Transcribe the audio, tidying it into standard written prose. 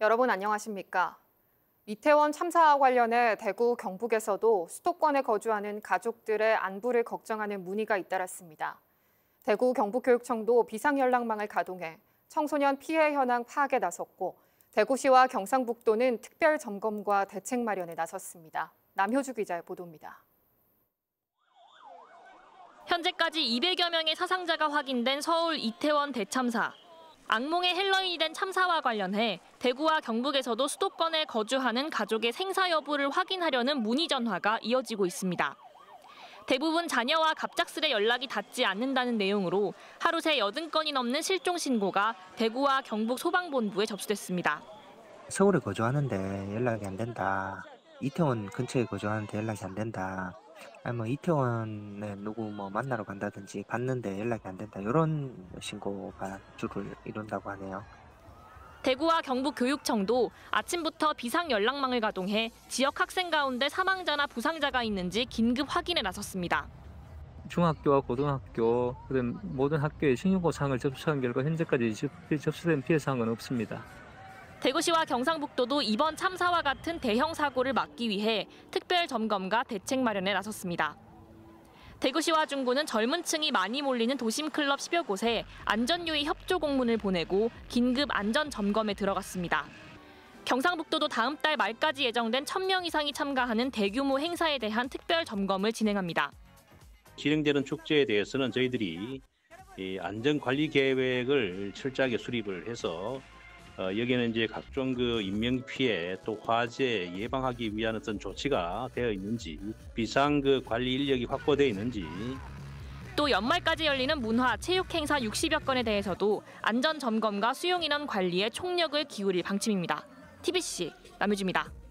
여러분 안녕하십니까? 이태원 참사와 관련해 대구, 경북에서도 수도권에 거주하는 가족들의 안부를 걱정하는 문의가 잇따랐습니다. 대구 경북교육청도 비상연락망을 가동해 청소년 피해 현황 파악에 나섰고 대구시와 경상북도는 특별 점검과 대책 마련에 나섰습니다. 남효주 기자의 보도입니다. 현재까지 200여 명의 사상자가 확인된 서울 이태원 대참사. 악몽의 헬로윈이 된 참사와 관련해 대구와 경북에서도 수도권에 거주하는 가족의 생사 여부를 확인하려는 문의 전화가 이어지고 있습니다. 대부분 자녀와 갑작스레 연락이 닿지 않는다는 내용으로 하루 새 80건이 넘는 실종 신고가 대구와 경북 소방본부에 접수됐습니다. 서울에 거주하는데 연락이 안 된다. 이태원 근처에 거주하는데 연락이 안 된다. 아니 이태원에 누구 만나러 간다든지 갔는데 연락이 안 된다. 이런 신고가 주를 이룬다고 하네요. 대구와 경북교육청도 아침부터 비상연락망을 가동해 지역 학생 가운데 사망자나 부상자가 있는지 긴급 확인에 나섰습니다. 중학교와 고등학교 등 모든 학교에 신고사항을 접수한 결과 현재까지 접수된 피해 사항은 없습니다. 대구시와 경상북도도 이번 참사와 같은 대형 사고를 막기 위해 특별 점검과 대책 마련에 나섰습니다. 대구시와 중구는 젊은 층이 많이 몰리는 도심 클럽 10여 곳에 안전유의 협조 공문을 보내고 긴급 안전 점검에 들어갔습니다. 경상북도도 다음 달 말까지 예정된 1,000명 이상이 참가하는 대규모 행사에 대한 특별 점검을 진행합니다. 진행되는 축제에 대해서는 저희들이 안전관리 계획을 철저하게 수립을 해서 여기에는 이제 각종 인명 피해 또 화재 예방하기 위한 어떤 조치가 되어 있는지, 비상 관리 인력이 확보되어 있는지. 또 연말까지 열리는 문화, 체육 행사 60여 건에 대해서도 안전 점검과 수용 인원 관리에 총력을 기울일 방침입니다. TBC 남유주입니다.